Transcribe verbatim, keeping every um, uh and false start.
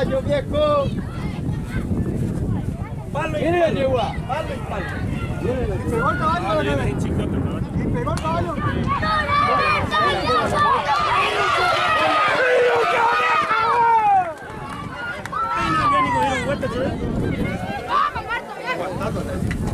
caballo, viejo. Palo y palo. Yegua. Palo y palo. ¿Y pegó el caballo? ¿Y pegó el caballo? ¡Vamos, Marto, viejo!